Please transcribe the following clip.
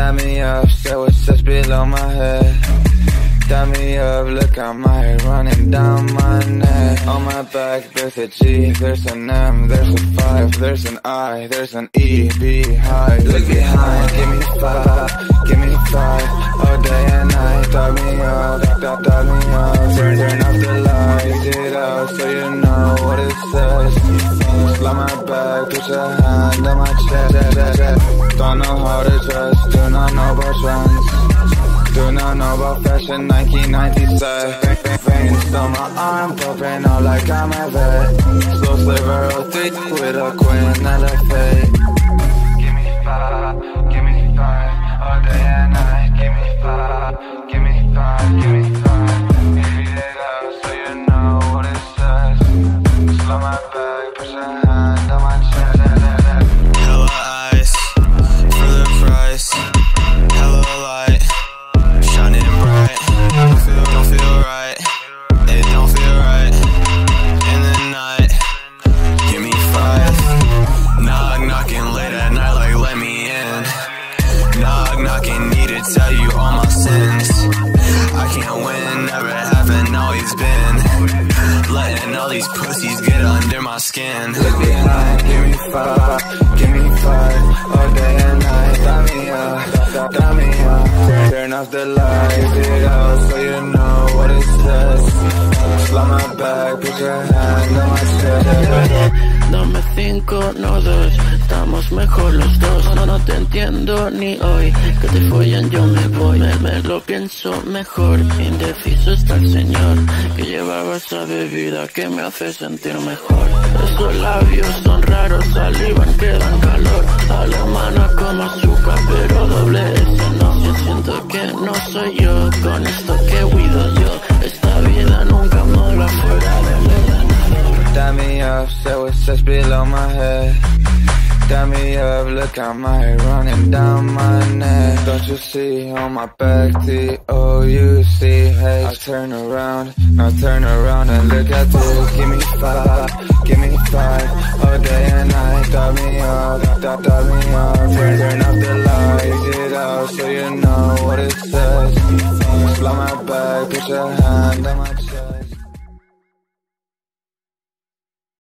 Tie me up, say what's just below my head. Tie me up, look how my hair running down my neck. On my back, there's a G, there's an M, there's a 5, there's an I, there's an E, B, high. Look behind, give me 5, give me 5. All day and night, tie me up, tie me up. Turn off the lights, get out so you know what it says. Slide my back, put your hand on my chest. Don't know how to dress, do not know about trends. Do not know about fashion, Nike 97. Veins on my arm, popping out like I'm a vet. Slow sliver 03 with a queen and a fade. Give me 5, give me 5. All day and night, give me 5, give me 5, give me 5. Beat it up so you know what it says. Slow my back, push your hand on my chest. Hella ice, for the price. Hella light, shining bright. Don't feel right, it don't feel right. In the night, give me 5. Knock, knocking late at night like let me in. Knock, knocking, need to tell you all my sins. I can't win, never haven't always been. Letting all these pussies get under my skin. Look behind, give me 5, give me 5. All day and night, tie me up. Turn off the lights, get out so you know what it says. Slide my back, put your hand on my chest. Dame 5, no 2, estamos mejor los dos. No te entiendo ni hoy, que te follan yo me voy. Me lo pienso mejor, indeciso está el señor, que llevaba esa bebida que me hace sentir mejor. Esos labios son raros, salivan que dan calor. Alemana como azúcar, pero doble S no. Yo siento que no soy yo, con esto que cuido yo. Esta vida nunca mola fuera de mí. Tie me up, say what's just below my head. Tie me up, look how my hair running down my neck. Don't you see on my back, T-O-U-C-H. I turn around and look at this. Give me 5, give me 5. All day and night, tie me up. Turn off the lights, get out so you know what it says. Slide my back, put your hand on my